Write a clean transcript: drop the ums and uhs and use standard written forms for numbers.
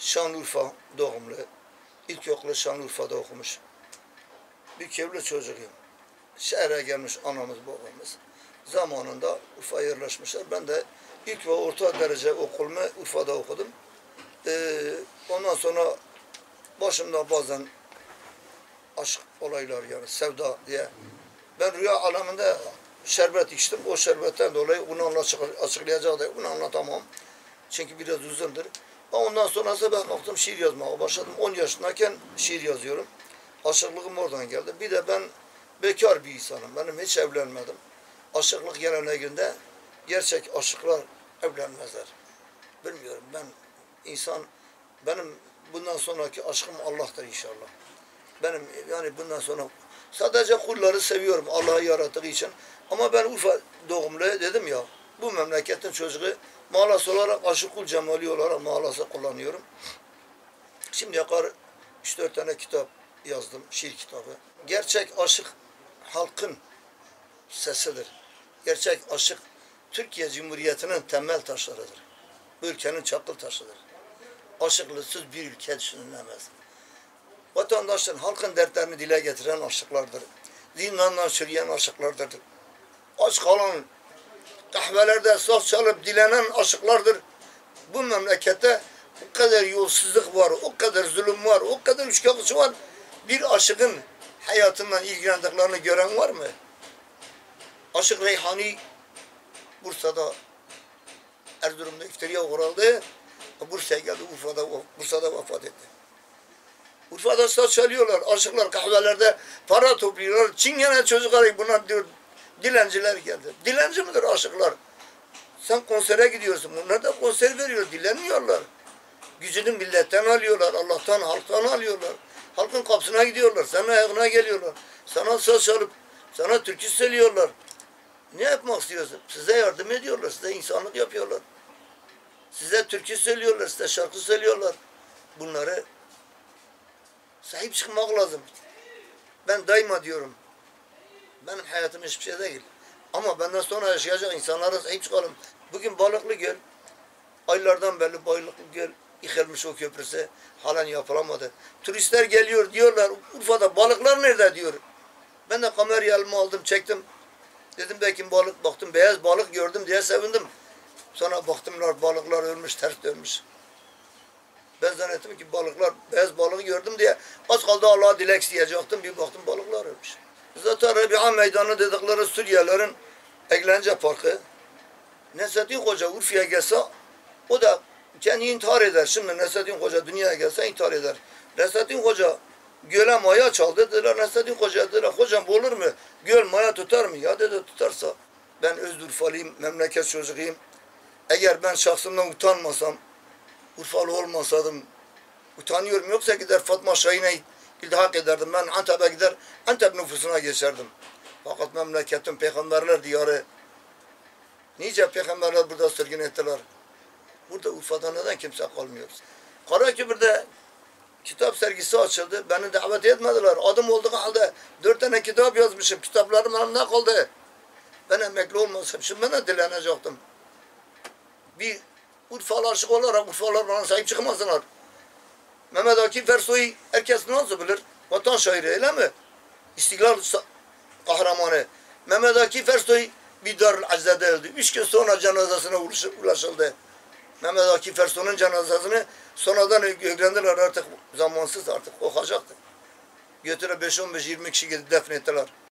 Şanlıurfa doğumlu. İlkokulu Şanlıurfa'da okumuş. Bir kevli çocuğuyum. Şehre gelmiş anamız babamız. Zamanında Urfa'ya yerleşmişler. Ben de ilk ve orta derece okulumu Urfa'da okudum. Ondan sonra başımda bazen aşk olaylar, yani sevda diye. Ben rüya aleminde şerbet içtim. O şerbetten dolayı bunu açıklayacak da bunu anlatamam. Çünkü biraz uzundur. Ondan sonrası ben baktım şiir yazmaya başladım. 10 yaşındayken şiir yazıyorum. Aşıklığım oradan geldi. Bir de ben bekar bir insanım. Benim hiç evlenmedim. Aşıklık geleneğinde gerçek aşıklar evlenmezler. Bilmiyorum, benim bundan sonraki aşkım Allah'tır inşallah. Benim yani bundan sonra sadece kulları seviyorum Allah'ı yarattığı için. Ama ben Urfa doğumlu dedim ya, bu memleketin çocuğu mağalası olarak Aşık Kul Cemali olarak mağalası kullanıyorum. Şimdiye kadar 3-4 tane kitap yazdım, şiir kitabı. Gerçek aşık halkın sesidir. Gerçek aşık Türkiye Cumhuriyeti'nin temel taşlarıdır. Bu ülkenin çakıl taşıdır. Aşıklısız bir ülke düşünülemez. Vatandaşların, halkın dertlerini dile getiren aşıklardır. Zindandan çürüyen aşıklardır. Aç kalan kahvelerde saz çalıp dilenen aşıklardır. Bu memlekette o kadar yolsuzluk var, o kadar zulüm var, o kadar üçkağıtçı var. Bir aşığın hayatından ilgilendiklerini gören var mı? Aşık Reyhani Bursa'da, Erzurum'da iftiriye uğradı. Bursa'ya geldi, Bursa'da vefat etti. Urfa'da saz çalıyorlar, aşıklar kahvelerde para topluyorlar. Çingene çocuklar, bunlar diyor, dilenciler geldi. Dilenci midir aşıklar? Sen konsere gidiyorsun, bunlar da konser veriyor, dilenmiyorlar. Gücünü milletten alıyorlar, Allah'tan, halktan alıyorlar. Halkın kapısına gidiyorlar, senin ayağına geliyorlar. Sana söz çalıp, sana türkü söylüyorlar. Ne yapmak istiyorsun? Size yardım ediyorlar, size insanlık yapıyorlar. Size türkü söylüyorlar, size şarkı söylüyorlar. Bunları sahip çıkmak lazım. Ben daima diyorum, benim hayatım hiçbir şey değil. Ama benden sonra yaşayacak insanlara sahip çıkalım. Bugün Balıklı Göl, aylardan beri Balıklı Göl yıkılmış, o köprüsü halen yapılamadı. Turistler geliyor, diyorlar Urfa'da balıklar nerede diyor. Ben de kamerayı elime aldım, çektim. Dedim belki balık, baktım beyaz balık gördüm diye sevindim. Sonra baktımlar balıklar ölmüş, ters dönmüş. Ben zannettim ki balıklar, beyaz balığı gördüm diye az kaldı Allah'a dilek isteyecektim. Bir baktım balıklar ölmüş. Zaten Rabia Meydanı dedikleri Suriyelilerin eğlence parkı. Nesettin Hoca Urfa'ya gelse o da kendi intihar eder. Şimdi Nesettin Hoca dünyaya gelse intihar eder. Nesettin Hoca göle maya çaldı. Dediler Nesettin Hoca, dediler hocam bu olur mu? Göl maya tutar mı? Ya dedi tutarsa. Ben öz Urfalıyım, memleket çocuğuyum. Eğer ben şahsımdan utanmasam, Urfalı olmasaydım, utanıyorum, yoksa gider Fatma Şahin'e iltihak ederdim. Ben Antep'e gider, Antep nüfusuna geçerdim. Fakat memleketin peygamberler diyarı. Nice peygamberler burada sürgün ettiler. Burada Urfa'da neden kimse kalmıyor? Karakübür'de kitap sergisi açıldı. Beni davet etmediler. Adım olduğu halde 4 tane kitap yazmışım. Kitaplarım elimde kaldı. Ben emekli olmasam şimdi ben de dilenecektim. Bir Urfalı aşık olarak Urfalılar bana sahip çıkmasınlar. Mehmet Akif Ersoy'u herkes nasıl bilir? Vatan şairi, öyle mi? İstiklal kahramanı. Mehmet Akif Ersoy bir Darül Azze'de öldü. 3 gün sonra cenazesine ulaşıldı. Mehmet Akif Ersoy'un cenazesini sonradan öğrendiler, artık zamansız, artık okacaktı. Götürüp 5-15-20 kişi defnettiler.